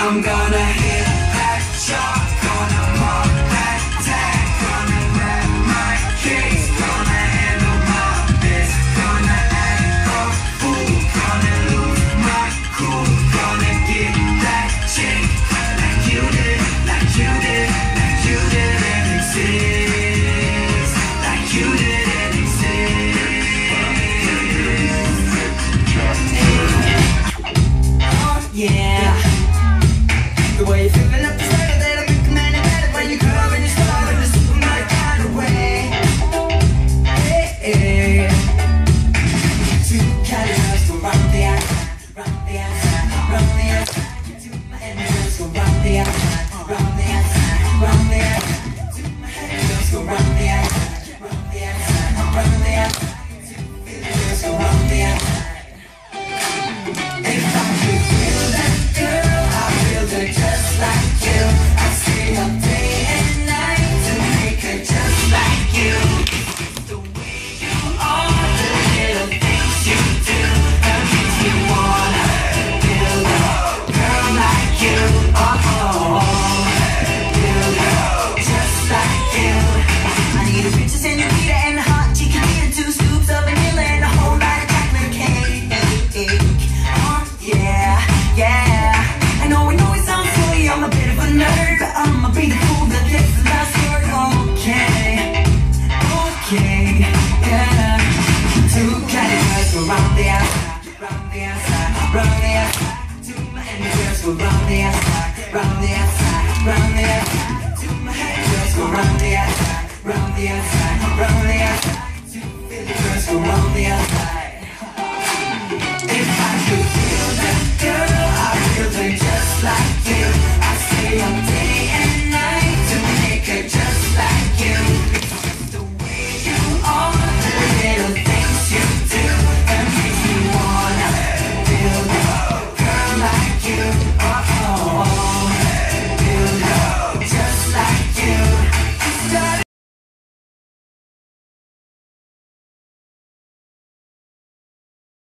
I'm gonna hit that shot, gonna mark that tag, gonna grab my keys, gonna handle my biz, gonna act a fool, gonna lose my cool, gonna get that chick like you did, like you did, like you didn't exist, like you didn't exist. Oh yeah. The way you're filling up the circle that'll make a man better when you come and you start in the supermarket kind of way. Hey, hey. Two calories go round the outside, round the outside, round the outside. Two my engines go round the outside, round the outside, round the outside. Two my engines go round the outside, round the outside, round the outside. Two engines go round the outside. If I could feel that girl, I feel her just like you. I stay up day and night to make her just like you. The way you are, the little things you do, that makes me wanna build a girl like you. Oh, build a just like you. I need a princess senorita and a hot chiquitita, 2 scoops of vanilla and a whole lot of chocolate cake. Yeah, yeah. I know it sounds silly, I'm a bit of a nerd, but I'ma be the fool that gets the last word. Okay, okay, yeah. 2 categories go round the outside, round the outside, round the outside. 2 my engines go round the outside, round the outside, round the outside. 2 my engines go round the outside, round the outside, round the outside. 2 Philly girls go round the outside.